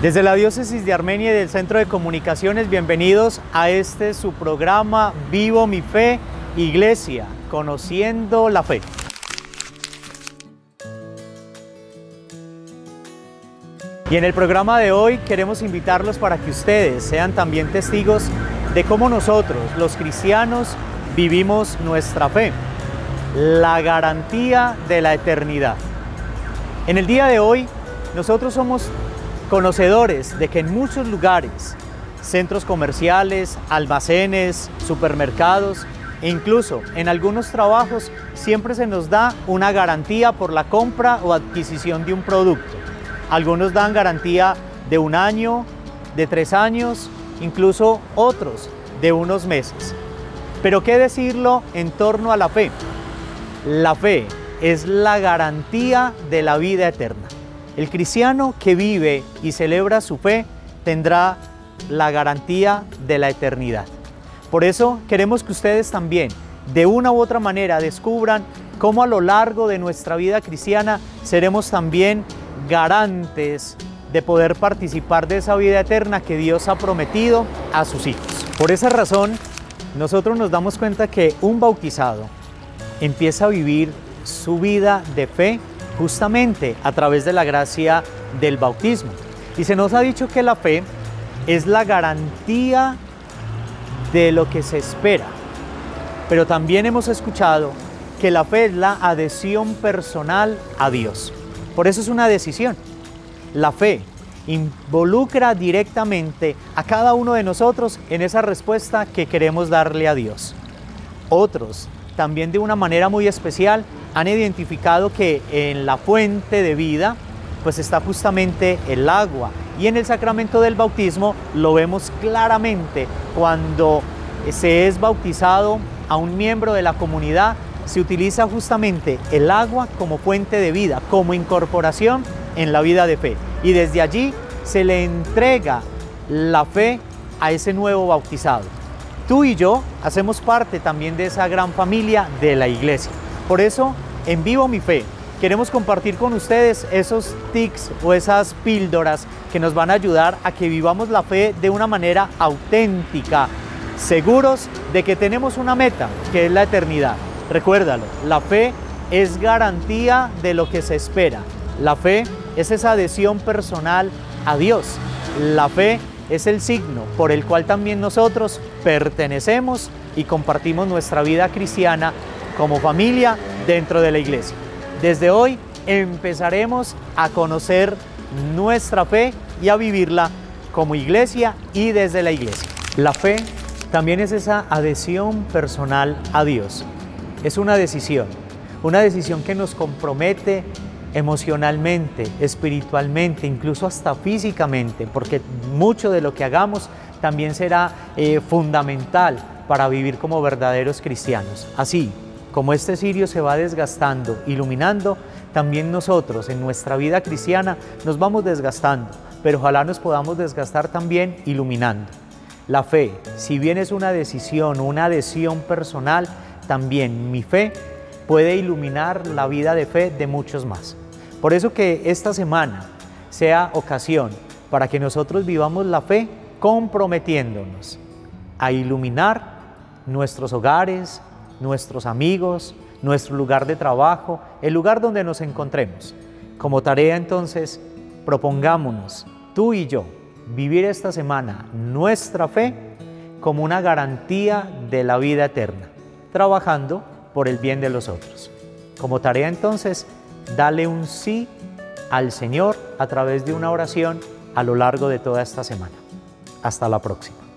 Desde la Diócesis de Armenia y del Centro de Comunicaciones, bienvenidos a su programa Vivo mi Fe, Iglesia, conociendo la fe. Y en el programa de hoy queremos invitarlos para que ustedes sean también testigos de cómo nosotros, los cristianos, vivimos nuestra fe, la garantía de la eternidad. En el día de hoy, nosotros somos conocedores de que en muchos lugares, centros comerciales, almacenes, supermercados e incluso en algunos trabajos siempre se nos da una garantía por la compra o adquisición de un producto. Algunos dan garantía de 1 año, de 3 años, incluso otros de unos meses. Pero ¿qué decirlo en torno a la fe? La fe es la garantía de la vida eterna. El cristiano que vive y celebra su fe tendrá la garantía de la eternidad. Por eso queremos que ustedes también, de una u otra manera, descubran cómo a lo largo de nuestra vida cristiana seremos también garantes de poder participar de esa vida eterna que Dios ha prometido a sus hijos. Por esa razón, nosotros nos damos cuenta que un bautizado empieza a vivir su vida de fe justamente a través de la gracia del bautismo. Y se nos ha dicho que la fe es la garantía de lo que se espera. Pero también hemos escuchado que la fe es la adhesión personal a Dios. Por eso es una decisión. La fe involucra directamente a cada uno de nosotros en esa respuesta que queremos darle a Dios. Otros, también de una manera muy especial, han identificado que en la fuente de vida pues está justamente el agua, y en el sacramento del bautismo lo vemos claramente. Cuando se es bautizado a un miembro de la comunidad, se utiliza justamente el agua como fuente de vida, como incorporación en la vida de fe, y desde allí se le entrega la fe a ese nuevo bautizado. Tú y yo hacemos parte también de esa gran familia de la Iglesia. Por eso, en Vivo mi Fe, queremos compartir con ustedes esos tics o esas píldoras que nos van a ayudar a que vivamos la fe de una manera auténtica, seguros de que tenemos una meta, que es la eternidad. Recuérdalo, la fe es garantía de lo que se espera. La fe es esa adhesión personal a Dios. La fe es el signo por el cual también nosotros pertenecemos y compartimos nuestra vida cristiana como familia dentro de la Iglesia. Desde hoy empezaremos a conocer nuestra fe y a vivirla como Iglesia y desde la Iglesia. La fe también es esa adhesión personal a Dios. Es una decisión que nos compromete emocionalmente, espiritualmente, incluso hasta físicamente, porque mucho de lo que hagamos también será fundamental para vivir como verdaderos cristianos. Así como este cirio se va desgastando, iluminando, también nosotros en nuestra vida cristiana nos vamos desgastando, pero ojalá nos podamos desgastar también iluminando. La fe, si bien es una decisión, una adhesión personal, también mi fe puede iluminar la vida de fe de muchos más. Por eso que esta semana sea ocasión para que nosotros vivamos la fe comprometiéndonos a iluminar nuestros hogares, nuestros amigos, nuestro lugar de trabajo, el lugar donde nos encontremos. Como tarea entonces, propongámonos, tú y yo, vivir esta semana nuestra fe como una garantía de la vida eterna, trabajando por el bien de los otros. Como tarea entonces, dale un sí al Señor a través de una oración a lo largo de toda esta semana. Hasta la próxima.